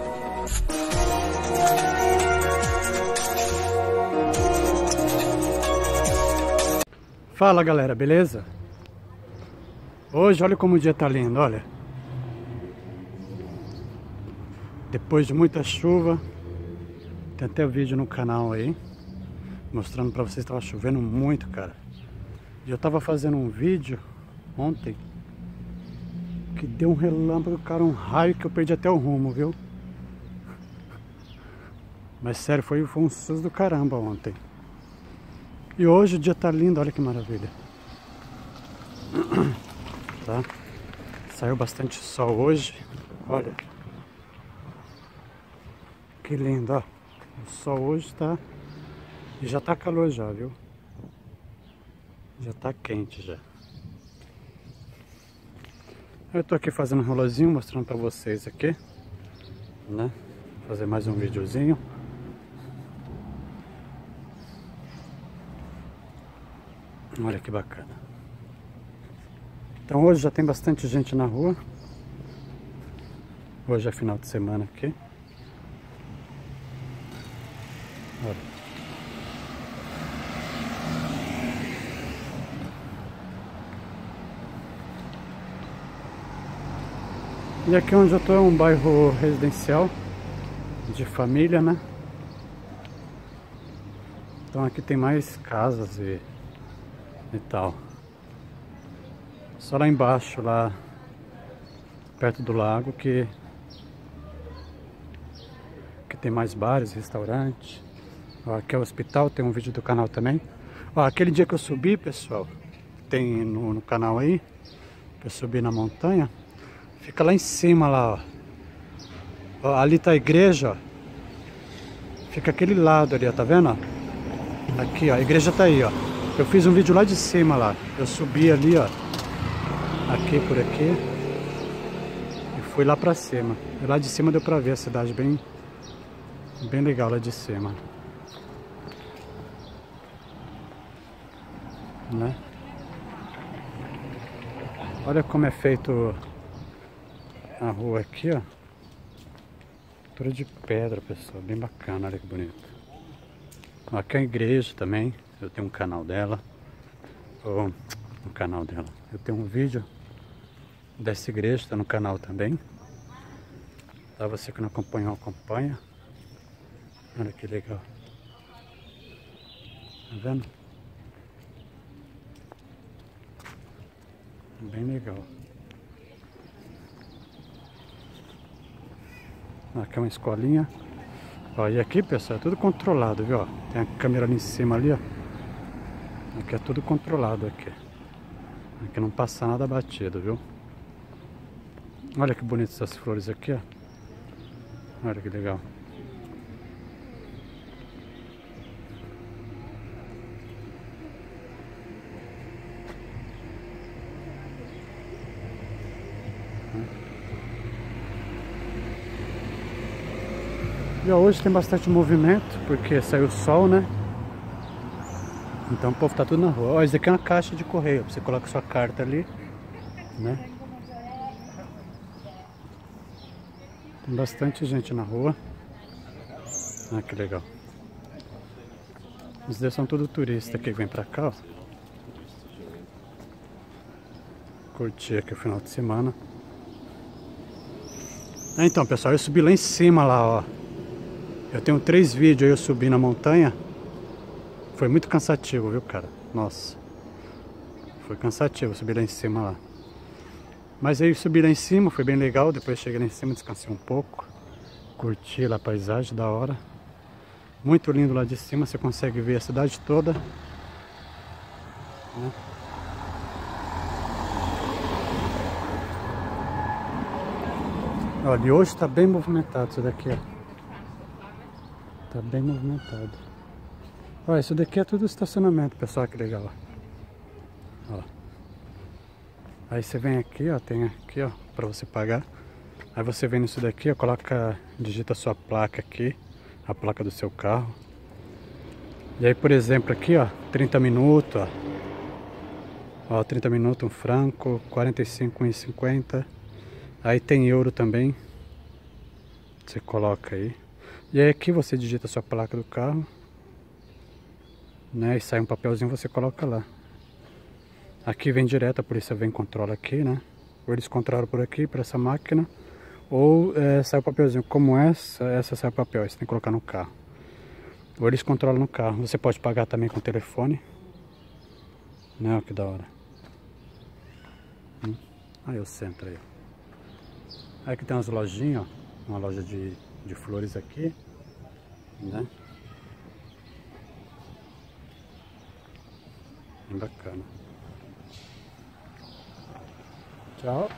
Fala galera, beleza? Hoje olha como o dia tá lindo, olha. Depois de muita chuva, tem até vídeo no canal aí mostrando pra vocês que tava chovendo muito, cara. E eu tava fazendo um vídeo ontem que deu um relâmpago, cara, um raio que eu perdi até o rumo, viu? Mas sério, foi um susto do caramba ontem. E hoje o dia tá lindo, olha que maravilha. Tá? Saiu bastante sol hoje, olha. Que lindo, ó. O sol hoje tá... E já tá calor já, viu? Já tá quente já. Eu tô aqui fazendo um rolozinho, mostrando pra vocês aqui, né? Vou fazer mais um videozinho. Olha que bacana. Então hoje já tem bastante gente na rua. Hoje é final de semana aqui. Olha. E aqui onde eu tô é um bairro residencial de família, né? Então aqui tem mais casas e tal. Só lá embaixo, lá perto do lago, que tem mais bares, restaurantes. Ó, aqui é o hospital, tem um vídeo do canal também. Ó, aquele dia que eu subi, pessoal, tem no canal aí, que eu subi na montanha, fica lá em cima lá, ó. Ó, ali tá a igreja, ó. Fica aquele lado ali, ó, tá vendo, ó? Aqui, ó, a igreja tá aí, ó. Eu fiz um vídeo lá de cima lá. Eu subi ali, ó. Aqui por aqui. E fui lá pra cima. E lá de cima deu pra ver a cidade bem legal lá de cima. Né? Olha como é feito a rua aqui, ó. Tudo de pedra, pessoal. Bem bacana, olha que bonito. Aqui é a igreja também. Eu tenho um canal dela. No canal dela. Eu tenho um vídeo dessa igreja, tá no canal também. Tá? Você que não acompanhou, acompanha. Olha que legal. Tá vendo? Bem legal. Aqui é uma escolinha. Ó, e aqui, pessoal, é tudo controlado, viu? Ó, tem a câmera ali em cima ali, ó. Aqui é tudo controlado aqui. Aqui não passa nada batido, viu? Olha que bonito essas flores aqui, ó. Olha que legal. E hoje tem bastante movimento, porque saiu o sol, né? Então o povo tá tudo na rua. Ó, isso aqui é uma caixa de correio. Você coloca sua carta ali, né? Tem bastante gente na rua. Ah, que legal. Os dois são tudo turista que vem pra cá, ó. Curtir aqui o final de semana. Então, pessoal, eu subi lá em cima lá, ó. Eu tenho 3 vídeos aí, eu subi na montanha. Foi muito cansativo, viu, cara? Nossa. Foi cansativo subir lá em cima lá. Mas aí subi lá em cima, foi bem legal. Depois cheguei lá em cima, descansei um pouco. Curti lá a paisagem, da hora. Muito lindo lá de cima, você consegue ver a cidade toda. Né? Olha, e hoje tá bem movimentado isso daqui, ó. Tá bem movimentado. Olha, isso daqui é tudo estacionamento, pessoal, que legal. Ó. Aí você vem aqui, ó, tem aqui, ó, pra você pagar. Aí você vem nisso daqui, ó, digita a sua placa aqui, a placa do seu carro. E aí, por exemplo, aqui, ó, 30 minutos, ó. Ó, 30 minutos, um franco, 45, 1,50. Aí tem euro também. Você coloca aí. E aí aqui você digita a sua placa do carro, né? E sai um papelzinho, você coloca lá. Aqui vem direto, a polícia vem e controla aqui, né? Ou eles controlam por aqui, por essa máquina. Ou sai o papelzinho, como essa sai o papel, você tem que colocar no carro. Ou eles controlam no carro. Você pode pagar também com o telefone. Né, ó, que da hora. Aí o centro aí. Aí aqui tem umas lojinhas, ó. Uma loja de flores aqui, né? Bem bacana. Tchau.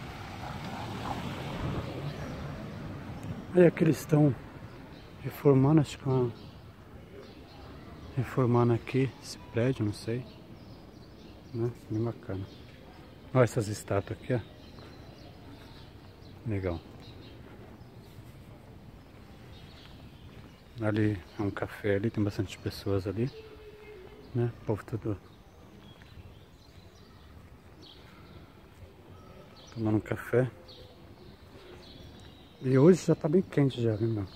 Aí aqui eles estão reformando, acho que reformando aqui esse prédio, não sei, né? Bem bacana. Olha essas estátuas aqui, ó. Legal. Ali é um café ali, tem bastante pessoas ali, né? O povo tudo tomando um café. E hoje já tá bem quente já, viu, meu?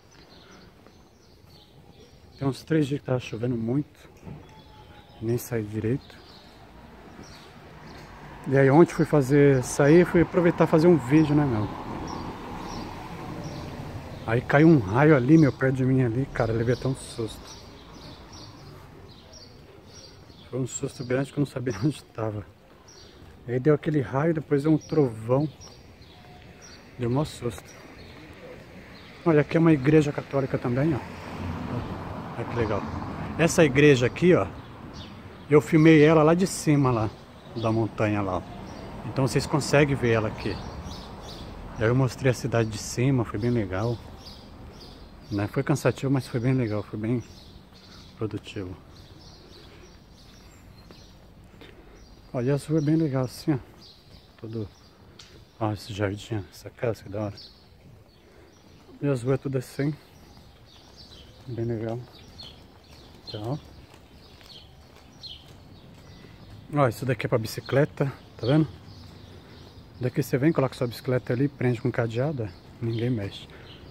Tem uns 3 dias que tava chovendo muito, nem saí direito. E aí ontem fui fui aproveitar fazer um vídeo, né, meu? Aí caiu um raio ali, meu, perto de mim ali, cara, eu levei até um susto. Foi um susto grande que eu não sabia onde estava. Aí deu aquele raio, depois deu um trovão. Deu um maior susto. Olha, aqui é uma igreja católica também, ó. Olha que legal. Essa igreja aqui, ó, eu filmei ela lá de cima, lá, da montanha lá, ó. Então vocês conseguem ver ela aqui. Aí eu mostrei a cidade de cima, foi bem legal. Né? Foi cansativo, mas foi bem legal, foi bem produtivo. Olha, as ruas é bem legal assim, ó. Todo... Ó, esse jardim, essa casa, que da hora. E as ruas é tudo assim. Bem legal. Tchau. Ó, isso daqui é pra bicicleta, tá vendo? Daqui você vem, coloca sua bicicleta ali, prende com cadeado, ninguém mexe.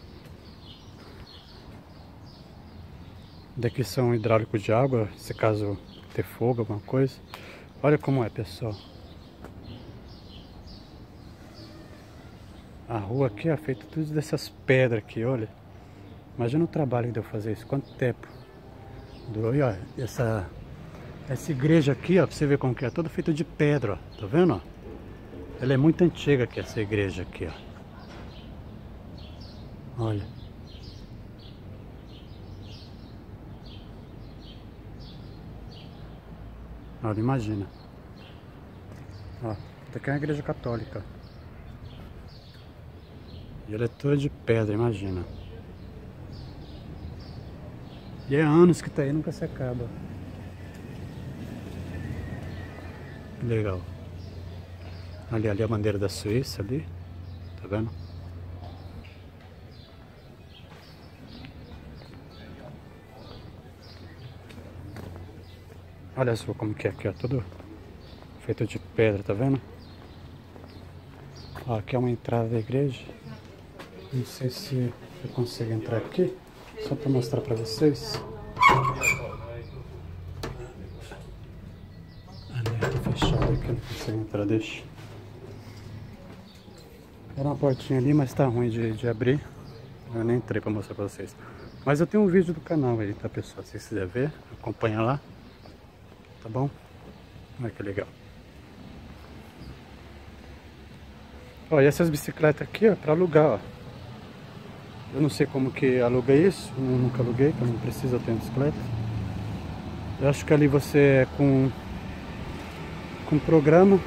Daqui são hidráulicos de água, se caso ter fogo, alguma coisa. Olha como é, pessoal. A rua aqui é feita tudo dessas pedras aqui, olha. Imagina o trabalho que deu fazer isso, quanto tempo. Durou, e ó, essa igreja aqui, ó, pra você ver como que é, toda feita de pedra, ó. Tá vendo, ó? Ela é muito antiga aqui, essa igreja aqui, ó. Olha. Olha, imagina. Ó, aqui é uma igreja católica. E ela é toda de pedra, imagina. E é anos que tá aí, nunca se acaba. Legal. Ali a bandeira da Suíça ali. Tá vendo? Olha só como que é aqui, ó. Tudo feito de pedra, tá vendo? Ó, aqui é uma entrada da igreja. Não sei se eu consigo entrar aqui. Só para mostrar para vocês. Ali tá fechado aqui, não consigo entrar, deixa. Era uma portinha ali, mas tá ruim de abrir. Eu nem entrei para mostrar para vocês. Mas eu tenho um vídeo do canal aí, tá, pessoal? Se vocês quiserem ver, acompanha lá. Tá bom? Olha que legal. Ó, e essas bicicletas aqui, ó, para alugar, ó. Eu não sei como que aluga isso, eu nunca aluguei, porque eu não preciso ter bicicleta. Eu acho que ali você é com programa.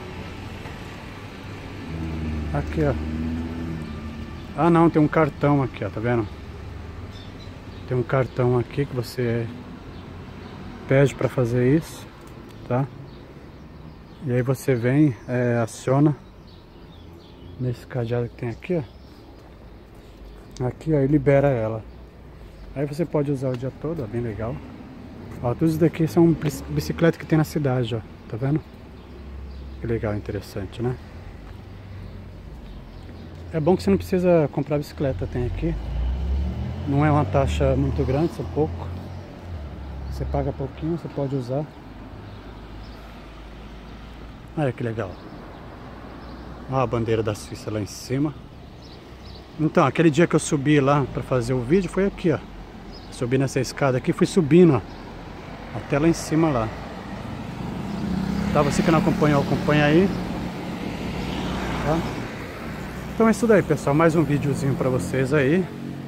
Aqui, ó. Ah não, tem um cartão aqui, ó, tá vendo? Tem um cartão aqui que você pede para fazer isso, tá? E aí você vem, aciona nesse cadeado que tem aqui, ó. Aqui, ó, e libera ela. Aí você pode usar o dia todo, ó, bem legal. Ó, tudo isso daqui são bicicletas que tem na cidade, ó, tá vendo? Que legal, interessante, né? É bom que você não precisa comprar bicicleta, tem aqui. Não é uma taxa muito grande, são pouco. Você paga pouquinho, você pode usar. Olha que legal. Olha a bandeira da Suíça lá em cima. Então, aquele dia que eu subi lá pra fazer o vídeo foi aqui, ó. Subi nessa escada aqui, fui subindo, ó, até lá em cima lá. Tá, você que não acompanhou, acompanha aí. Tá? Então é isso daí, pessoal. Mais um videozinho pra vocês aí.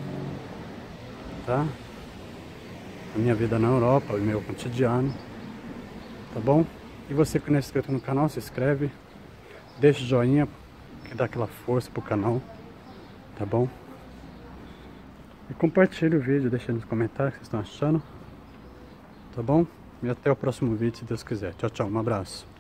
Tá? A minha vida na Europa, o meu cotidiano. Tá bom? E você que não é inscrito no canal, se inscreve. Deixa o joinha, que dá aquela força pro canal. Tá bom? E compartilhe o vídeo, deixa nos comentários o que vocês estão achando. Tá bom? E até o próximo vídeo, se Deus quiser. Tchau, tchau. Um abraço.